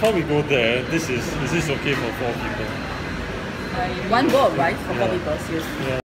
before we go there, is this okay for 4 people? One bowl of rice for 4 people, seriously. Yeah.